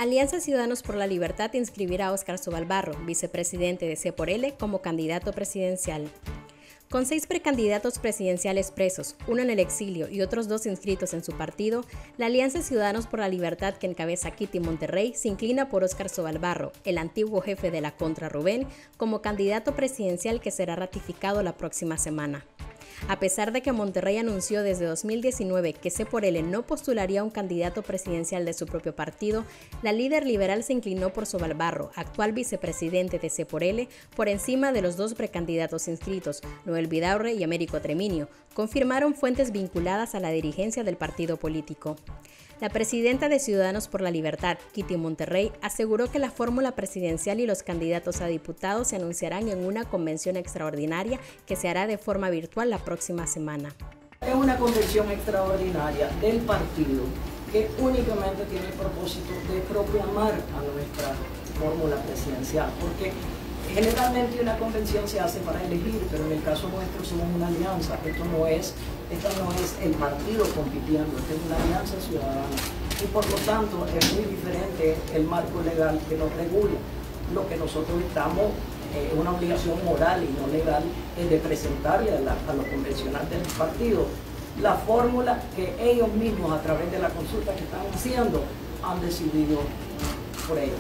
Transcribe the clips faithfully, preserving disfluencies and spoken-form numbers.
Alianza Ciudadanos por la Libertad inscribirá a Óscar Sobalbarro, vicepresidente de C por L, como candidato presidencial. Con seis precandidatos presidenciales presos, uno en el exilio y otros dos inscritos en su partido, la Alianza Ciudadanos por la Libertad que encabeza Kitty Monterrey se inclina por Óscar Sobalbarro, el antiguo jefe de la Contra Rubén, como candidato presidencial que será ratificado la próxima semana. A pesar de que Monterrey anunció desde dos mil diecinueve que C por L no postularía a un candidato presidencial de su propio partido, la líder liberal se inclinó por Sobalbarro, actual vicepresidente de C por L, por encima de los dos precandidatos inscritos, Noel Vidaurre y Américo Treminio, confirmaron fuentes vinculadas a la dirigencia del partido político. La presidenta de Ciudadanos por la Libertad, Kitty Monterrey, aseguró que la fórmula presidencial y los candidatos a diputados se anunciarán en una convención extraordinaria que se hará de forma virtual la próxima semana. Es una convención extraordinaria del partido que únicamente tiene el propósito de proclamar a nuestra fórmula presidencial, porque generalmente una convención se hace para elegir, pero en el caso nuestro somos una alianza. Esto no es, esto no es el partido compitiendo, esto es una alianza ciudadana. Y por lo tanto es muy diferente el marco legal que nos regula. Lo que nosotros estamos, eh, una obligación moral y no legal, es de presentarle a, la, a los convencionales del partido la fórmula que ellos mismos, a través de la consulta que están haciendo, han decidido por ellos.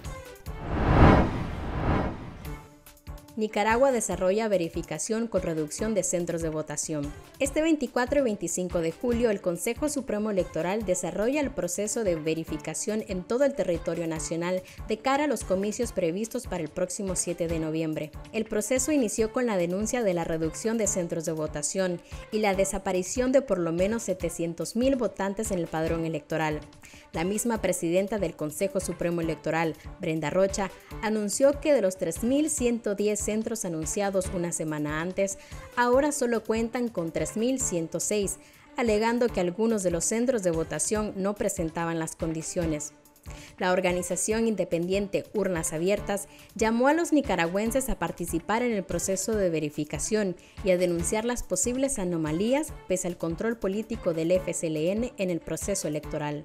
Nicaragua desarrolla verificación con reducción de centros de votación. Este veinticuatro y veinticinco de julio, el Consejo Supremo Electoral desarrolla el proceso de verificación en todo el territorio nacional de cara a los comicios previstos para el próximo siete de noviembre. El proceso inició con la denuncia de la reducción de centros de votación y la desaparición de por lo menos setecientos mil votantes en el padrón electoral. La misma presidenta del Consejo Supremo Electoral, Brenda Rocha, anunció que de los tres mil ciento diez centros anunciados una semana antes, ahora solo cuentan con tres mil ciento seis, alegando que algunos de los centros de votación no presentaban las condiciones. La organización independiente Urnas Abiertas llamó a los nicaragüenses a participar en el proceso de verificación y a denunciar las posibles anomalías pese al control político del F S L N en el proceso electoral.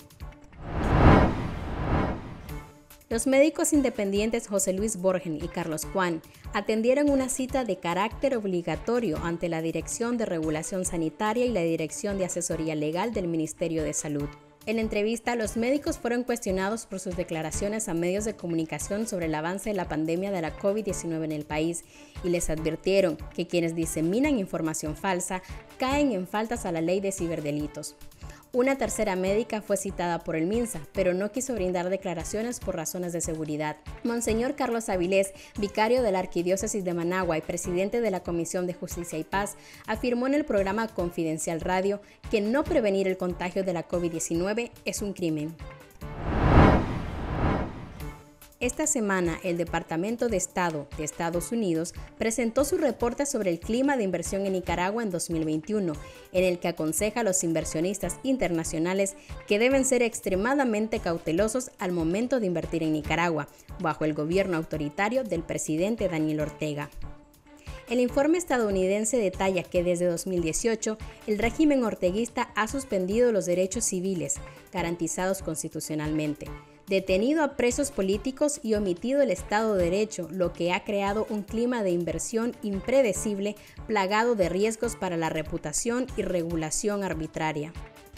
Los médicos independientes José Luis Borgen y Carlos Juan atendieron una cita de carácter obligatorio ante la Dirección de Regulación Sanitaria y la Dirección de Asesoría Legal del Ministerio de Salud. En la entrevista, los médicos fueron cuestionados por sus declaraciones a medios de comunicación sobre el avance de la pandemia de la COVID diecinueve en el país y les advirtieron que quienes diseminan información falsa caen en faltas a la ley de ciberdelitos. Una tercera médica fue citada por el MINSA, pero no quiso brindar declaraciones por razones de seguridad. Monseñor Carlos Avilés, vicario de la Arquidiócesis de Managua y presidente de la Comisión de Justicia y Paz, afirmó en el programa Confidencial Radio que no prevenir el contagio de la COVID diecinueve es un crimen. Esta semana, el Departamento de Estado de Estados Unidos presentó su reporte sobre el clima de inversión en Nicaragua en dos mil veintiuno, en el que aconseja a los inversionistas internacionales que deben ser extremadamente cautelosos al momento de invertir en Nicaragua, bajo el gobierno autoritario del presidente Daniel Ortega. El informe estadounidense detalla que desde dos mil dieciocho, el régimen orteguista ha suspendido los derechos civiles garantizados constitucionalmente, detenido a presos políticos y omitido el Estado de Derecho, lo que ha creado un clima de inversión impredecible plagado de riesgos para la reputación y regulación arbitraria.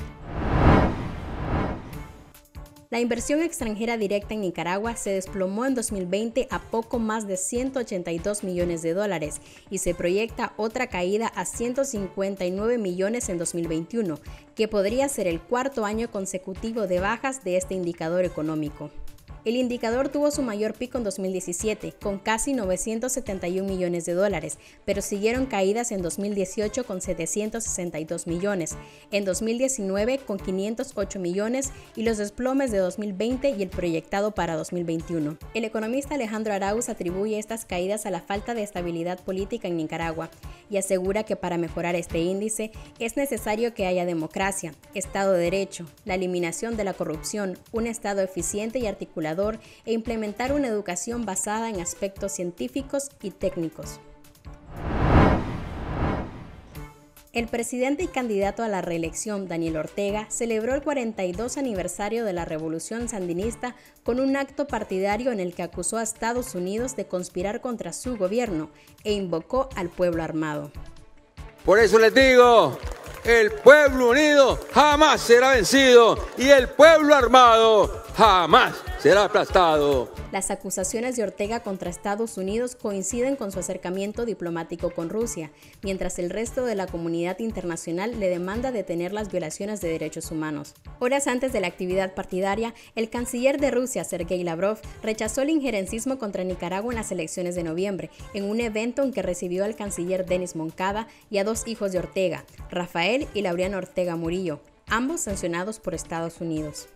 La inversión extranjera directa en Nicaragua se desplomó en dos mil veinte a poco más de ciento ochenta y dos millones de dólares y se proyecta otra caída a ciento cincuenta y nueve millones en dos mil veintiuno, que podría ser el cuarto año consecutivo de bajas de este indicador económico. El indicador tuvo su mayor pico en dos mil diecisiete, con casi novecientos setenta y un millones de dólares, pero siguieron caídas en dos mil dieciocho con setecientos sesenta y dos millones, en dos mil diecinueve con quinientos ocho millones y los desplomes de dos mil veinte y el proyectado para dos mil veintiuno. El economista Alejandro Arauz atribuye estas caídas a la falta de estabilidad política en Nicaragua y asegura que para mejorar este índice es necesario que haya democracia, Estado de Derecho, la eliminación de la corrupción, un Estado eficiente y articulador e implementar una educación basada en aspectos científicos y técnicos. El presidente y candidato a la reelección, Daniel Ortega, celebró el cuarenta y dos aniversario de la Revolución Sandinista con un acto partidario en el que acusó a Estados Unidos de conspirar contra su gobierno e invocó al pueblo armado. Por eso les digo, el pueblo unido jamás será vencido y el pueblo armado jamás será aplastado. Las acusaciones de Ortega contra Estados Unidos coinciden con su acercamiento diplomático con Rusia, mientras el resto de la comunidad internacional le demanda detener las violaciones de derechos humanos. Horas antes de la actividad partidaria, el canciller de Rusia, Sergei Lavrov, rechazó el injerencismo contra Nicaragua en las elecciones de noviembre, en un evento en que recibió al canciller Denis Moncada y a dos hijos de Ortega, Rafael y Laureano Ortega Murillo, ambos sancionados por Estados Unidos.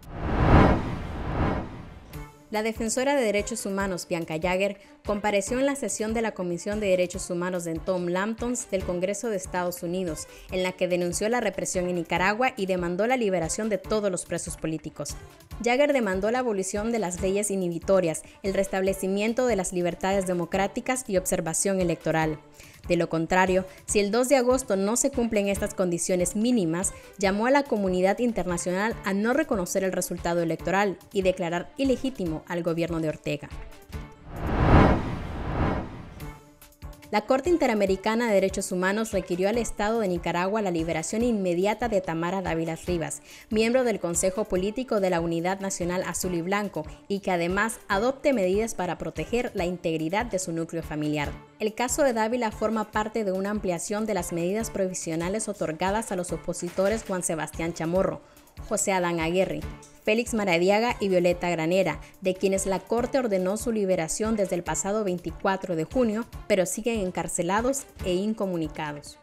La defensora de derechos humanos, Bianca Jagger, compareció en la sesión de la Comisión de Derechos Humanos de Tom Lantos del Congreso de Estados Unidos, en la que denunció la represión en Nicaragua y demandó la liberación de todos los presos políticos. Jagger demandó la abolición de las leyes inhibitorias, el restablecimiento de las libertades democráticas y observación electoral. De lo contrario, si el dos de agosto no se cumplen estas condiciones mínimas, llamó a la comunidad internacional a no reconocer el resultado electoral y declarar ilegítimo al gobierno de Ortega. La Corte Interamericana de Derechos Humanos requirió al Estado de Nicaragua la liberación inmediata de Tamara Dávila Rivas, miembro del Consejo Político de la Unidad Nacional Azul y Blanco, y que además adopte medidas para proteger la integridad de su núcleo familiar. El caso de Dávila forma parte de una ampliación de las medidas provisionales otorgadas a los opositores Juan Sebastián Chamorro, José Adán Aguirre, Félix Maradiaga y Violeta Granera, de quienes la Corte ordenó su liberación desde el pasado veinticuatro de junio, pero siguen encarcelados e incomunicados.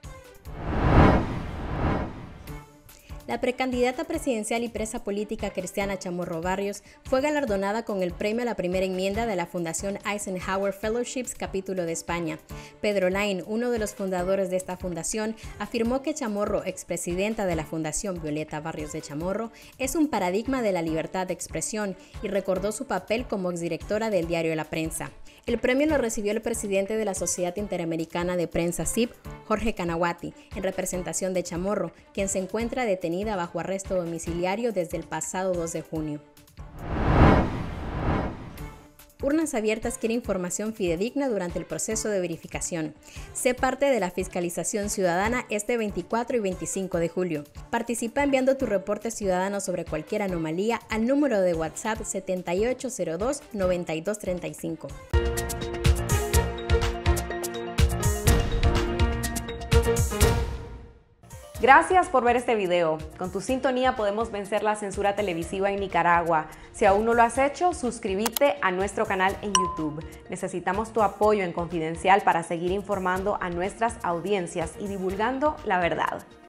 La precandidata presidencial y presa política Cristiana Chamorro Barrios fue galardonada con el premio a la primera enmienda de la Fundación Eisenhower Fellowships Capítulo de España. Pedro Lain, uno de los fundadores de esta fundación, afirmó que Chamorro, expresidenta de la Fundación Violeta Barrios de Chamorro, es un paradigma de la libertad de expresión y recordó su papel como exdirectora del diario La Prensa. El premio lo recibió el presidente de la Sociedad Interamericana de Prensa S I P, Jorge Canawati, en representación de Chamorro, quien se encuentra detenida bajo arresto domiciliario desde el pasado dos de junio. Urnas Abiertas quiere información fidedigna durante el proceso de verificación. Sé parte de la fiscalización ciudadana este veinticuatro y veinticinco de julio. Participa enviando tu reporte ciudadano sobre cualquier anomalía al número de WhatsApp setenta y ocho cero dos, noventa y dos treinta y cinco. Gracias por ver este video. Con tu sintonía podemos vencer la censura televisiva en Nicaragua. Si aún no lo has hecho, suscríbete a nuestro canal en YouTube. Necesitamos tu apoyo en Confidencial para seguir informando a nuestras audiencias y divulgando la verdad.